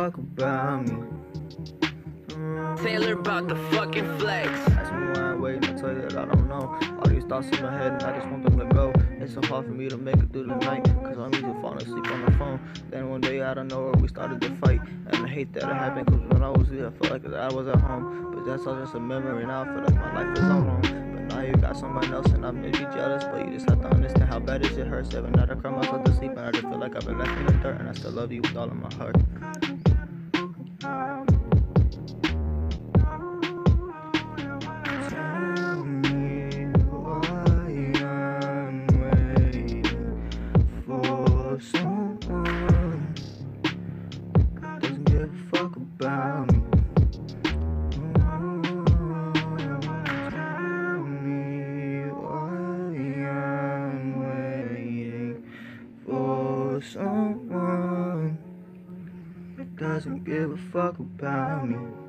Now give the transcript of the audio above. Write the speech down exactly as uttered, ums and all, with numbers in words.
fuck about me. Taylor about the fucking flex. Ask me why I'm waiting, I tell you that I don't know. All these thoughts in my head and I just want them to go. It's so hard for me to make it through the night, cause I'm usually falling asleep on the phone. Then one day out of nowhere we started to fight, and I hate that it happened, cause when I was here I felt like I was at home. But that's all just a memory, now I feel like my life is all wrong. But now you got someone else and I may be jealous, but you just have to understand how bad it hurts. Every night I cry myself to sleep and I just feel like I've been left in the dirt, and I still love you with all of my heart. Someone doesn't give a fuck about me. Tell me why I'm waiting for someone that doesn't give a fuck about me.